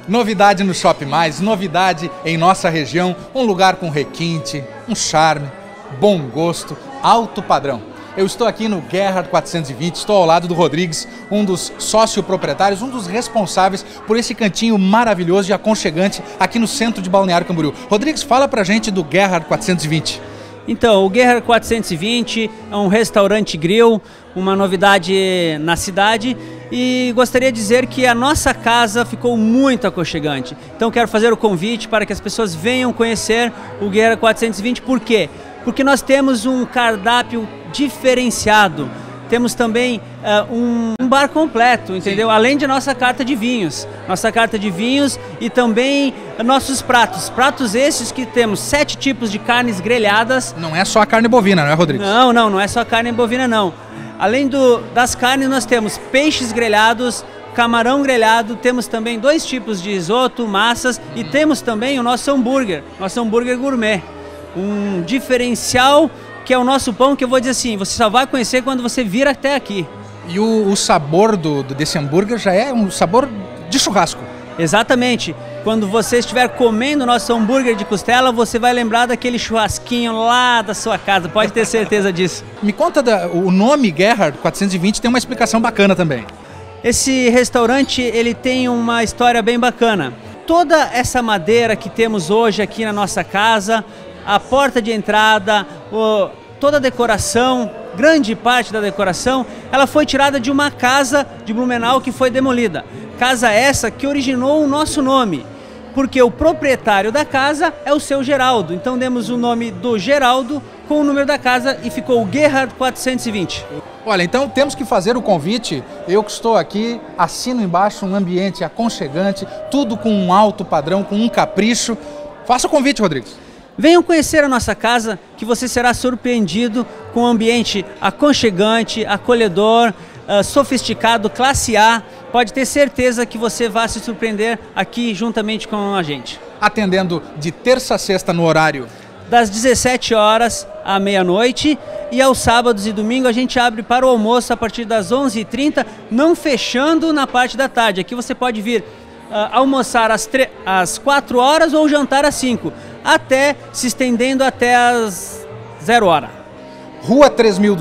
Novidade no Shopping Mais, novidade em nossa região, um lugar com requinte, um charme, bom gosto, alto padrão. Eu estou aqui no Gerhard 420, estou ao lado do Rodrigues, um dos sócio-proprietários, um dos responsáveis por esse cantinho maravilhoso e aconchegante aqui no centro de Balneário Camboriú. Rodrigues, fala pra gente do Gerhard 420. Então, o Gerhard 420 é um restaurante grill, uma novidade na cidade, e gostaria de dizer que a nossa casa ficou muito aconchegante. Então quero fazer o convite para que as pessoas venham conhecer o Gerhard 420. Por quê? Porque nós temos um cardápio diferenciado. Temos também um bar completo, entendeu? Além de nossa carta de vinhos. Nossa carta de vinhos e também nossos pratos. Pratos esses que temos 7 tipos de carnes grelhadas. Não é só a carne bovina, não é, Rodrigues? Não é só carne bovina, não. Além das carnes, nós temos peixes grelhados, camarão grelhado, temos também 2 tipos de risoto, massas e temos também o nosso hambúrguer gourmet. Um diferencial que é o nosso pão, que eu vou dizer assim, você só vai conhecer quando você vir até aqui. E o sabor desse hambúrguer já é um sabor de churrasco. Exatamente. Quando você estiver comendo o nosso hambúrguer de costela, você vai lembrar daquele churrasquinho lá da sua casa, pode ter certeza disso. Me conta, o nome Gerhard 420 tem uma explicação bacana também. Esse restaurante, ele tem uma história bem bacana. Toda essa madeira que temos hoje aqui na nossa casa, a porta de entrada, toda a decoração, grande parte da decoração, ela foi tirada de uma casa de Blumenau que foi demolida. Casa essa que originou o nosso nome, porque o proprietário da casa é o seu Geraldo. Então demos o nome do Geraldo com o número da casa e ficou o Gerhard 420. Olha, então temos que fazer o convite. Eu que estou aqui, assino embaixo um ambiente aconchegante, tudo com um alto padrão, com um capricho. Faça o convite, Rodrigues. Venham conhecer a nossa casa, que você será surpreendido com um ambiente aconchegante, acolhedor, sofisticado, classe A. Pode ter certeza que você vai se surpreender aqui juntamente com a gente. Atendendo de terça a sexta no horário? Das 17 horas à meia-noite, e aos sábados e domingos a gente abre para o almoço a partir das 11h30, não fechando na parte da tarde. Aqui você pode vir almoçar às 4 horas ou jantar às 5, até se estendendo até às 0 hora. Rua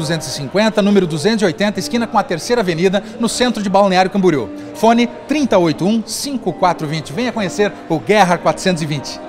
3250, número 280, esquina com a Terceira Avenida, no centro de Balneário Camboriú. Fone 3081-5420. Venha conhecer o Gerhard 420.